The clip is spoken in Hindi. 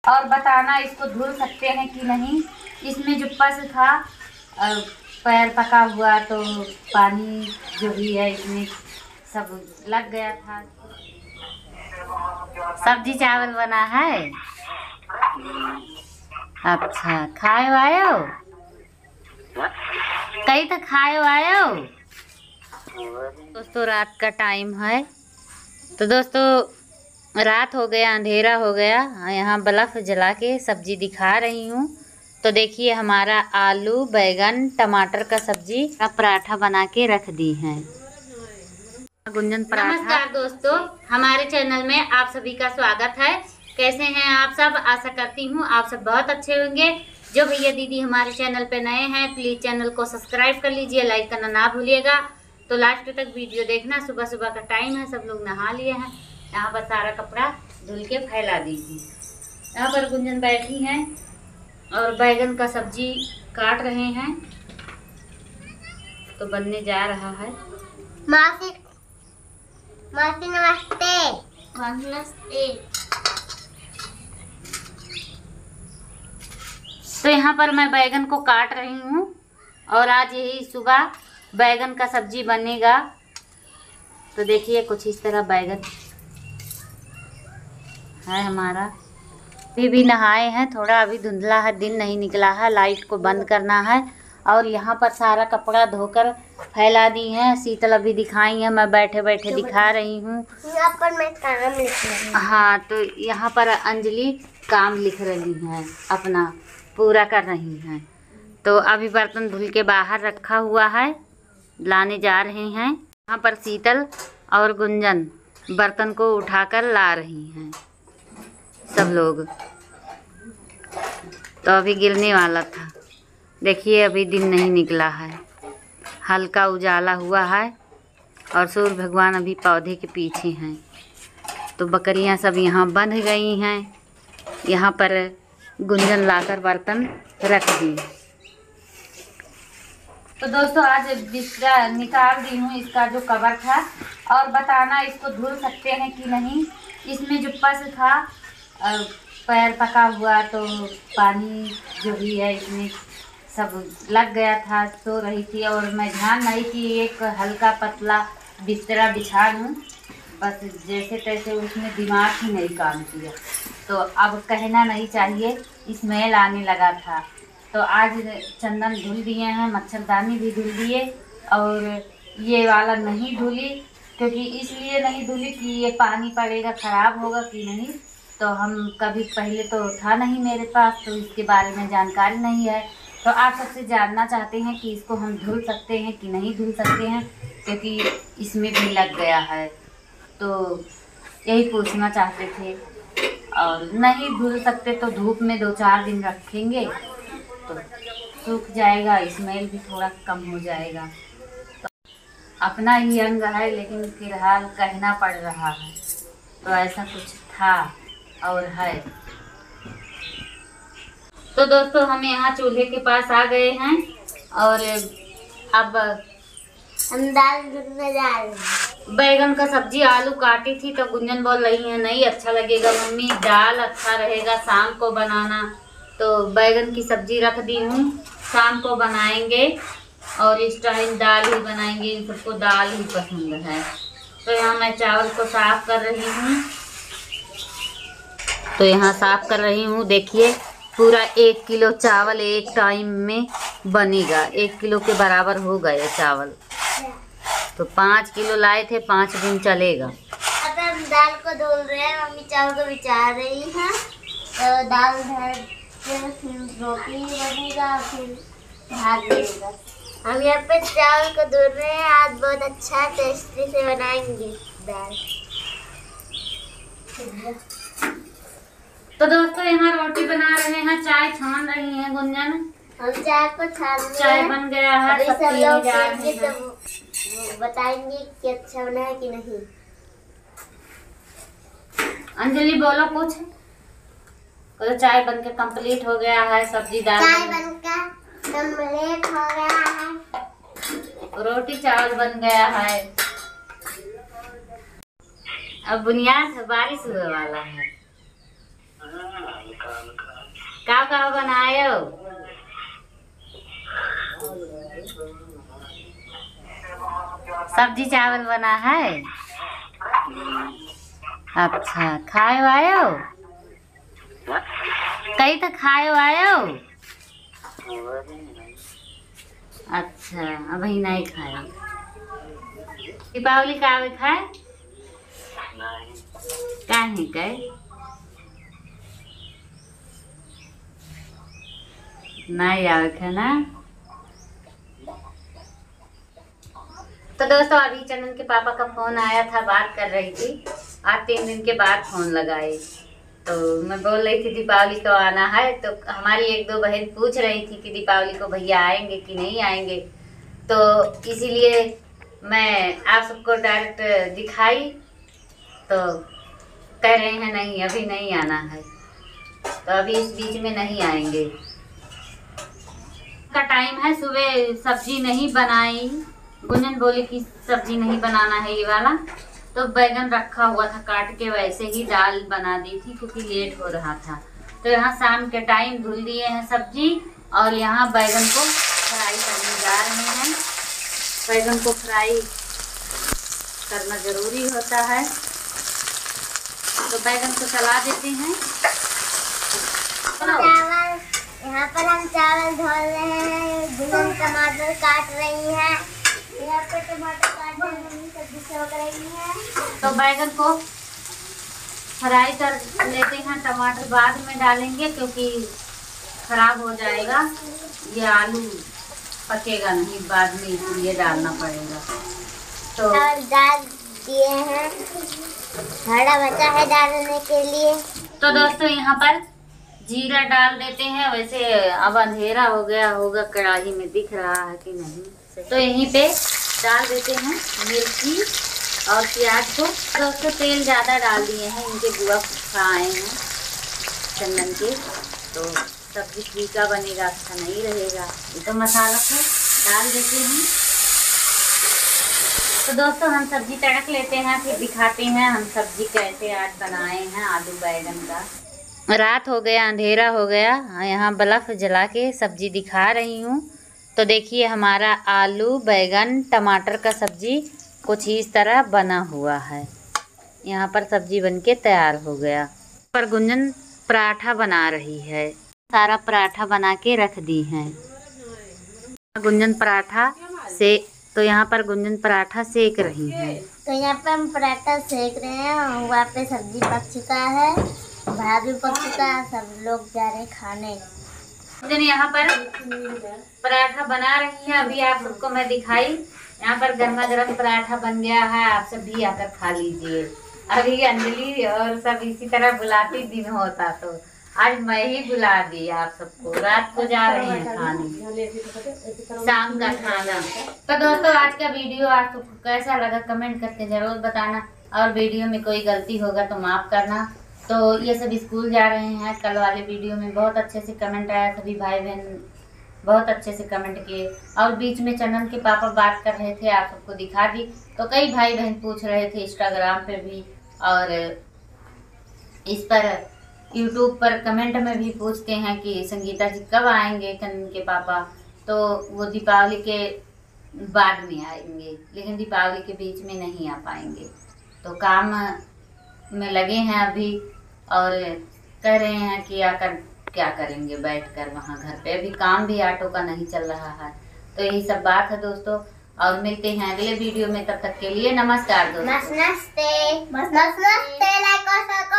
और बताना इसको धुल सकते हैं कि नहीं। इसमें जो पस था पैर पका हुआ तो पानी जो भी है इसमें सब लग गया था। सब्जी चावल बना है। अच्छा खाए आए हो? कहीं तो खाए आए हो? दोस्तों रात का टाइम है तो दोस्तों रात हो गया, अंधेरा हो गया। यहाँ बल्ब जला के सब्जी दिखा रही हूँ। तो देखिए हमारा आलू बैगन टमाटर का सब्जी का पराठा बना के रख दी है। गुंजन पराठा। नमस्कार दोस्तों, हमारे चैनल में आप सभी का स्वागत है। कैसे हैं आप सब? आशा करती हूँ आप सब बहुत अच्छे होंगे। जो भैया दीदी हमारे चैनल पे नए हैं प्लीज चैनल को सब्सक्राइब कर लीजिए, लाइक करना ना भूलिएगा। तो लास्ट तक वीडियो देखना। सुबह सुबह का टाइम है, सब लोग नहा लिए हैं। यहाँ पर सारा कपड़ा धुल के फैला दीजिए। यहाँ पर गुंजन बैठी हैं और बैगन का सब्जी काट रहे हैं तो बनने जा रहा है। मासी नमस्ते। नमस्ते। तो यहाँ पर मैं बैगन को काट रही हूँ और आज यही सुबह बैगन का सब्जी बनेगा। तो देखिए कुछ इस तरह बैगन है हमारा। अभी भी नहाए हैं, थोड़ा अभी धुंधला है, दिन नहीं निकला है, लाइट को बंद करना है। और यहाँ पर सारा कपड़ा धोकर फैला दी है। शीतल अभी दिखाई है, मैं बैठे बैठे दिखा रही हूँ। यहाँ पर मैं काम लिख रही हूँ। हाँ, तो यहाँ पर अंजलि काम लिख रही है, अपना पूरा कर रही हैं। तो अभी बर्तन धुल के बाहर रखा हुआ है, लाने जा रहे हैं। यहाँ पर शीतल और गुंजन बर्तन को उठाकर ला रही हैं सब लोग। तो अभी गिरने वाला था। देखिए अभी दिन नहीं निकला है, हल्का उजाला हुआ है और सूर्य भगवान अभी पौधे के पीछे हैं। तो बकरियां सब यहाँ बंध गई हैं। यहाँ पर गुंजन लाकर बर्तन रख दी। तो दोस्तों आज बिस्तरा निकाल दी हूँ, इसका जो कवर था। और बताना इसको धुल सकते हैं कि नहीं। इसमें जो पस था पैर पका हुआ तो पानी जो भी है इसमें सब लग गया था। सो रही थी और मैं ध्यान नहीं कि एक हल्का पतला बिस्तरा बिछा दूँ, बस जैसे तैसे उसमें दिमाग ही नहीं काम किया। तो अब कहना नहीं चाहिए, स्मेल आने लगा था। तो आज चंदन धुल दिए हैं, मच्छरदानी भी धुल दिए और ये वाला नहीं धुली, क्योंकि इसलिए नहीं धुली कि ये पानी पड़ेगा ख़राब होगा कि नहीं। तो हम कभी पहले तो था नहीं मेरे पास, तो इसके बारे में जानकारी नहीं है। तो आप सबसे जानना चाहते हैं कि इसको हम धुल सकते हैं कि नहीं धुल सकते हैं, क्योंकि इसमें भी लग गया है। तो यही पूछना चाहते थे। और नहीं धुल सकते तो धूप में 2-4 दिन रखेंगे तो सूख जाएगा, स्मेल भी थोड़ा कम हो जाएगा। तो अपना ही अंग है लेकिन फिलहाल कहना पड़ रहा है। तो ऐसा कुछ था और है। तो दोस्तों हम यहाँ चूल्हे के पास आ गए हैं और अब हम दाल भुनने जा रहे हैं। बैगन का सब्जी आलू काटी थी तो गुंजन बोल रही है नहीं अच्छा लगेगा मम्मी, दाल अच्छा रहेगा शाम को बनाना। तो बैगन की सब्जी रख दी हूँ, शाम को बनाएंगे और इस टाइम दाल ही बनाएंगे। इन सबको दाल ही पसंद है। तो यहाँ मैं चावल को साफ कर रही हूँ। तो यहाँ साफ कर रही हूँ। देखिए पूरा 1 किलो चावल एक टाइम में बनेगा। 1 किलो के बराबर हो गए चावल। तो 5 किलो लाए थे, 5 दिन चलेगा। अब हम दाल को धुल रहे हैं, मम्मी चावल को बिछा रही है। तो दाल फिर रोटी बनेगा, फिर भात बनेगा। हम यहाँ पे चावल को धुल रहे हैं। आज बहुत अच्छा टेस्टी से बनाएंगे दाल। तो दोस्तों यहाँ रोटी बना रहे हैं, चाय छान रही हैं गुंजन। हम चाय को छान रहे हैं। चाय बन गया है, सब पीने जा रहे हैं। तो बताएंगे कि अच्छा बना है कि नहीं। अंजलि बोलो कुछ। तो चाय बनके कंप्लीट हो गया है, सब्जी दाल चाय बनकर कंप्लीट हो गया है, रोटी चावल बन गया है। अब बुनियाद बारिश होने वाला है। का बनाए हो? सब्जी चावल बना है। अच्छा, खाए आए हो? कहीं तो खाए आए हो? अच्छा, अभी नहीं खाए। दीपावली का आवे खाए? काहे गए? नहीं आवे खाना। तो दोस्तों अभी चंदन के पापा का फोन आया था, बात कर रही थी। आज 3 दिन के बाद फोन लगाए, तो मैं बोल रही थी दीपावली को आना है। तो हमारी 1-2 बहन पूछ रही थी कि दीपावली को भैया आएंगे कि नहीं आएंगे, तो इसीलिए मैं आप सबको डायरेक्ट दिखाई। तो कह रहे हैं नहीं अभी नहीं आना है, तो अभी इस बीच में नहीं आएंगे। का टाइम है, सुबह सब्जी नहीं बनाई। गुंजन बोली कि सब्जी नहीं बनाना है ये वाला, तो बैगन रखा हुआ था काट के, वैसे ही दाल बना दी थी क्योंकि लेट हो रहा था। तो यहाँ शाम के टाइम धुल दिए हैं सब्जी, और यहाँ बैगन को फ्राई करने जा रहे हैं। बैगन को फ्राई करना जरूरी होता है, तो बैगन को चला देते हैं। चावल, यहाँ पर हम चावल धो रहे हैं, गुंजन टमाटर काट रही है, यहाँ पे टमाटर काट रही है, मम्मी सब्जी छोक रही है। तो बैगन को फ्राई कर लेते हैं, टमाटर बाद में डालेंगे क्योंकि खराब हो जाएगा, ये आलू पकेगा नहीं बाद में, इसलिए डालना पड़ेगा। तो डाल दिए हैं, हरा बचा है डालने के लिए। तो दोस्तों यहाँ पर जीरा डाल देते हैं। वैसे अब अंधेरा हो गया होगा, कढ़ाई में दिख रहा है कि नहीं, तो यहीं पे डाल देते हैं मिर्ची और प्याज को। दोस्तों तेल ज़्यादा डाल दिए हैं, इनके बुआ खाए हैं चंदन के, तो सब्जी फीका बनेगा, अच्छा नहीं रहेगा। ये तो मसाला को डाल देते हैं। तो दोस्तों हम सब्जी तड़क लेते हैं, फिर दिखाते हैं हम सब्जी कैसे आज बनाए हैं आलू बैगन का। रात हो गया, अंधेरा हो गया, यहाँ बल्ब जला के सब्जी दिखा रही हूँ। तो देखिए हमारा आलू बैगन टमाटर का सब्जी कुछ इस तरह बना हुआ है। यहाँ पर सब्जी बनके तैयार हो गया। पर गुंजन पराठा बना रही है, सारा पराठा बना के रख दी हैं। गुंजन पराठा से तो यहाँ पर गुंजन पराठा सेक रही है। तो यहाँ पे हम पराठा सेक रहे हैं, वहाँ पे सब्जी पक चुका है, भात भी पक चुका है, सब लोग जा रहे हैं खाने। गुंजन यहाँ पर पराठा बना रही है, अभी आप सबको मैं दिखाई। यहाँ पर गर्मा गर्म पराठा बन गया है, आप सब भी आकर खा लीजिए। अभी अंजलि और सब इसी तरह बुलाती दिन होता, तो आज मैं ही बुला दी आप सबको। रात को जा रहे हैं खाने, शाम का खाना। तो दोस्तों आज का वीडियो आप सबको कैसा लगा कमेंट करके जरूर बताना, और वीडियो में कोई गलती होगा तो माफ करना। तो ये सब स्कूल जा रहे हैं। कल वाले वीडियो में बहुत अच्छे से कमेंट आया, सभी भाई बहन बहुत अच्छे से कमेंट किए, और बीच में चंदन के पापा बात कर रहे थे, आप सबको दिखा दी। तो कई भाई बहन पूछ रहे थे इंस्टाग्राम पे भी, और इस पर यूट्यूब पर कमेंट में भी पूछते हैं कि संगीता जी कब आएंगे चंदन के पापा। तो वो दीपावली के बाद में आएंगे, लेकिन दीपावली के बीच में नहीं आ पाएंगे। तो काम में लगे हैं अभी, और कह रहे हैं कि आकर क्या करेंगे बैठकर वहाँ घर पे। अभी काम भी ऑटो का नहीं चल रहा है। तो यही सब बात है दोस्तों, और मिलते हैं अगले वीडियो में। तब तक के लिए नमस्कार दोस्तों। नमस्ते, लाइक और